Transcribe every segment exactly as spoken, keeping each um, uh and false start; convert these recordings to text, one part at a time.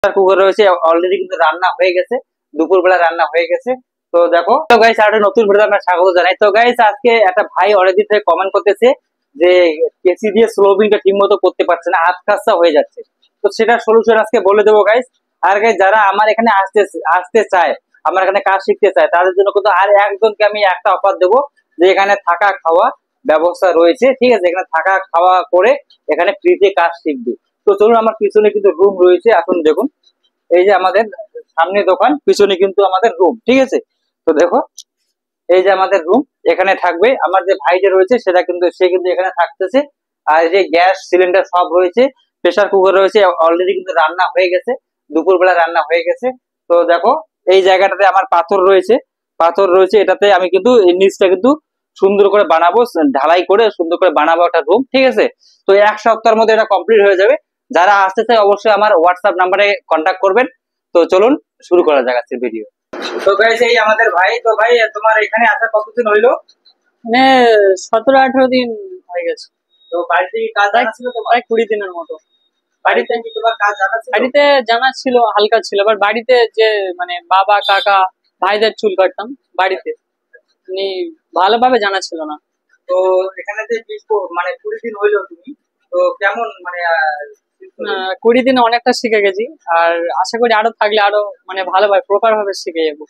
Cooker রয়েছে already কিন্তু রান্না হয়ে গেছে, দুপুরবেলা রান্না হয়ে গেছে। তো দেখো তো গাইস, আর একটা নতুন ভিডিও আমরা স্বাগত জানাই। তো গাইস, আজকে একটা ভাই অনেকদিন থেকে কমেন্ট করতেছে যে কেসি দিয়ে স্লোবিংটা ঠিক মতো করতে পারছে না, হাত খাসা হয়ে যাচ্ছে। তো সেটার সলিউশন আজকে বলে দেবো গাইস। আর গাইস, যারা আমার এখানে আসতে আসতে চায়, আমার এখানে কাজ শিখতে চায়, তাদের জন্য কিন্তু আর একজনকে আমি একটা অফার দেবো, যে এখানে থাকা খাওয়া ব্যবস্থা রয়েছে। ঠিক আছে, এখানে থাকা খাওয়া করে এখানে ফ্রিতে কাজ শিখবে। তো চলুন, আমার পিছনে কিন্তু রুম রয়েছে, আসুন দেখুন। এই যে আমাদের সামনে দোকান, পিছনে কিন্তু আমাদের রুম। ঠিক আছে, তো দেখো এই যে আমাদের রুম, এখানে থাকবে আমার যে ভাইটা রয়েছে, সেটা কিন্তু সে কিন্তু এখানে থাকতেছে। আর যে গ্যাস সিলিন্ডার সব রয়েছে, প্রেসার কুকার রয়েছে, অলরেডি কিন্তু রান্না হয়ে গেছে, দুপুরবেলা রান্না হয়ে গেছে। তো দেখো এই জায়গাটাতে আমার পাথর রয়েছে, পাথর রয়েছে এটাতে আমি কিন্তু এই নিচটা কিন্তু সুন্দর করে বানাবো, ঢালাই করে সুন্দর করে বানাবো একটা রুম। ঠিক আছে, তো এক সপ্তাহের মধ্যে এটা কমপ্লিট হয়ে যাবে। যারা আসতে চায় অবশ্যই আমার হোয়াটসঅ্যাপ নাম্বারে কন্ট্যাক্ট করবেন। তো চলুন শুরু করা যাক আজকের ভিডিও। তো গাইস, এই আমাদের ভাই। তো ভাই, তোমার এখানে আসা কতদিন হইলো? মানে সতেরো আঠারো দিন হয়ে গেছে। তো বাড়িতে কি কাজ জানা ছিল তোমার? প্রায় কুড়ি দিনের মতো। বাড়িতে কি তোমার কাজ জানা ছিল? বাড়িতে জানা ছিল, হালকা ছিল। আবার বাড়িতে যে মানে বাবা কাকা ভাইদের চুল কাটতাম বাড়িতে, মানে ভালোভাবে জানা ছিল না। তো এখানে যে বিশ প- মানে কুড়ি দিন হইলো তুমি, তো কেমন মানে আহ, আহ, কুড়ি দিনে অনেকটা শিখে গেছি, আর আশা করি আরো থাকলে আরো মানে ভালোভাবে প্রপার ভাবে শিখে যাবো।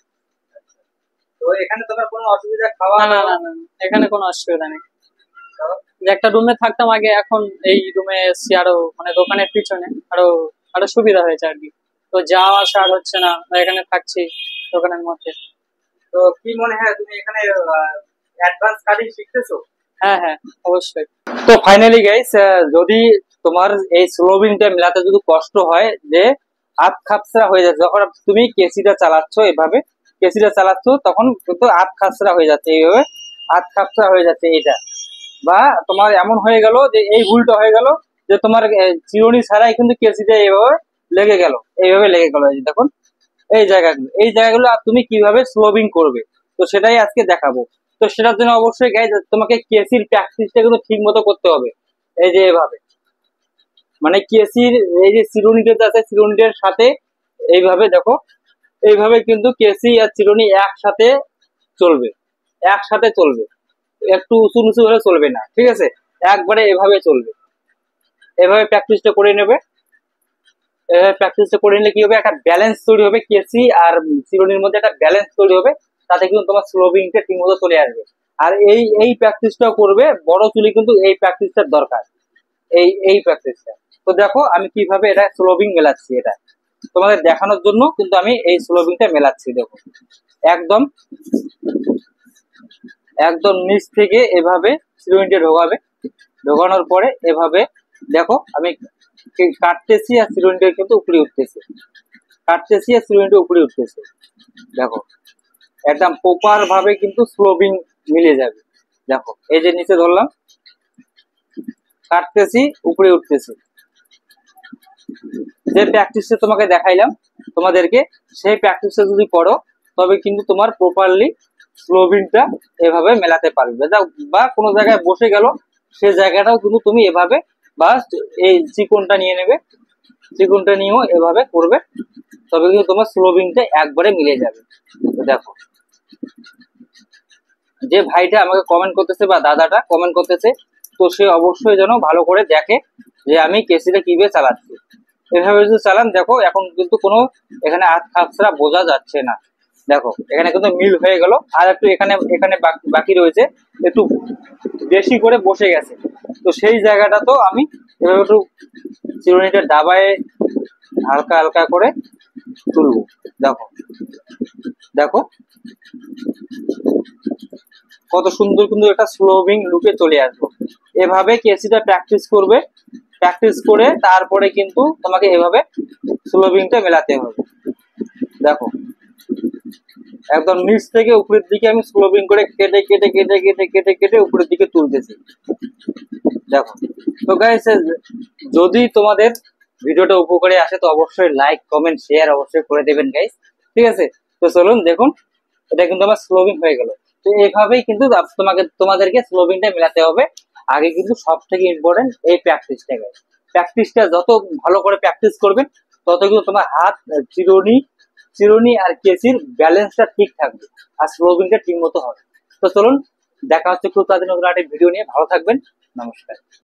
তো এখানে তোমার কোনো অসুবিধা খাওয়া না না দাওয়া? না না না, এখানে কোনো অসুবিধা নেই। যে একটা রুমে থাকতাম আগে, এখন এই রুমে এসছি, আরো মানে দোকানের পিছনে আরো আরো সুবিধা হয়েছে আর কি। তো যাওয়া আসা আর হচ্ছে না, এখানে থাকছি দোকানের মধ্যে। তো কি মনে হয় তুমি এখানে অ্যাডভান্স কাটিং শিখতেছো? হ্যাঁ হ্যাঁ, অবশ্যই। তো ফাইনালি গাইস, যদি তোমার এই স্লোবিংটা মেলাতে যদি কষ্ট হয়, যে হাত খাপসা হয়ে যাচ্ছে, যখন তুমি কেসিটা চালাচ্ছ এভাবে, কেসিটা চালাচ্ছ তখন কিন্তু হাত খাপসা হয়ে যাচ্ছে, এইভাবে হাত খাপসা হয়ে যাচ্ছে এটা। বা তোমার এমন হয়ে গেল যে এই ভুলটা হয়ে গেল যে তোমার আহ, চিরুনি ছাড়াই কিন্তু কেসিটা এইভাবে লেগে গেল, এইভাবে লেগে গেল। এই যে দেখুন এই জায়গাগুলো, এই জায়গাগুলো আর তুমি কিভাবে স্লোবিং করবে, তো সেটাই আজকে দেখাবো। তো সেটার জন্য অবশ্যই গাইজ তোমাকে কেসির প্র্যাকটিসটা কিন্তু ঠিক মতো করতে হবে। এই যে এভাবে, মানে কেসির এই যে চিরুনিটা আছে, চিরুনিটার সাথে এইভাবে দেখো, এইভাবে কিন্তু কেসি আর চিরুনি একসাথে চলবে, একসাথে চলবে, একটু উঁচু নিচু হলে চলবে না। ঠিক আছে, একবারে এভাবে চলবে, এভাবে প্র্যাকটিসটা করে নেবে। এভাবে প্র্যাকটিসটা করে নিলে কি হবে, একটা ব্যালেন্স তৈরি হবে, কেসি আর চিরুনির মধ্যে একটা ব্যালেন্স তৈরি হবে, তাতে কিন্তু তোমার স্লোবিংটা ঠিক মতো চলে আসবে। আর এই এই প্র্যাকটিসটা করবে বড় চুলি, কিন্তু এই প্র্যাকটিসটার দরকার, এই এই প্র্যাকটিসটা। তো দেখো আমি কিভাবে এটা স্লোবিং মেলাচ্ছি, এটা তোমাদের দেখানোর জন্য কিন্তু আমি এই স্লোবিংটা মেলাচ্ছি। দেখো একদম একদম নিচ থেকে এভাবে চিরুনিটা ঢোকাবে, ঢোকানোর পরে এভাবে দেখো আমি কাটতেছি, আর চিরুনিটা কিন্তু উপরে উঠতেছে, কাটতেছি আর চিরুনিটা উপরে উঠতেছে। দেখো একদম প্রপার ভাবে কিন্তু স্লোবিং মিলে যাবে। দেখো এই যে নিচে ধরলাম, কাটতেছি, উপরে উঠতেছি। যে প্র্যাকটিসটা তোমাকে দেখাইলাম তোমাদেরকে, সেই প্র্যাকটিসটা যদি করো, তবে কিন্তু তোমার প্রপারলি স্লোবিংটা এভাবে মেলাতে পারবে। বা কোনো জায়গায় বসে গেল, সে জায়গাটাও কিন্তু তুমি এভাবে, বা এই চিকনটা নিয়ে নেবে, চিকনটা নিয়েও এভাবে করবে, তবে কিন্তু তোমার স্লোবিংটা একবারে মিলে যাবে। তো দেখো যে ভাইটা আমাকে কমেন্ট করতেছে বা দাদাটা কমেন্ট করতেছে, তো সে অবশ্যই যেন ভালো করে দেখে যে আমি কেসিটা কিভাবে চালাচ্ছি। এভাবে যদি চালান, দেখো এখন কিন্তু কোনো এখানে হাত খাপসা বোঝা যাচ্ছে না। দেখো এখানে কিন্তু মিল হয়ে গেল, আর একটু এখানে এখানে বাকি রয়েছে, একটু বেশি করে বসে গেছে। তো সেই জায়গাটা তো আমি এভাবে একটু চিরুনিটা দাবায় হালকা হালকা করে তুলবো। দেখো দেখো কত সুন্দর কিন্তু একটা স্লোবিং লুকে চলে আসবো। এভাবে কেসিটা প্র্যাকটিস করবে, প্র্যাকটিস করে তারপরে কিন্তু তোমাকে এভাবে স্লোবিংটা মেলাতে হবে। দেখো একদম নিচ থেকে উপরের দিকে আমি স্লোবিং করে কেটে কেটে কেটে কেটে কেটে কেটে উপরের দিকে তুলতেছি। দেখো তো গাইস, যদি তোমাদের ভিডিওটা উপকারে আসে তো অবশ্যই লাইক কমেন্ট শেয়ার অবশ্যই করে দেবেন গাইস। ঠিক আছে, তো চলুন দেখুন, এটা কিন্তু আমার স্লোবিং হয়ে গেল। তো এইভাবেই কিন্তু তোমাকে তোমাদেরকে স্লোবিংটা মেলাতে হবে। আগে কিন্তু সব থেকে ইম্পর্টেন্ট এই প্র্যাকটিসটা, গাইস প্র্যাকটিসটা যত ভালো করে প্র্যাকটিস করবেন, তত কিন্তু তোমার হাত চিরুনি চিরুনি আর কেসির ব্যালেন্সটা ঠিক থাকবে আর স্লোবিংটা ঠিক মতো হবে। তো চলুন দেখা হচ্ছে খুব তাড়াতাড়ি নতুন একটা ভিডিও নিয়ে। ভালো থাকবেন, নমস্কার।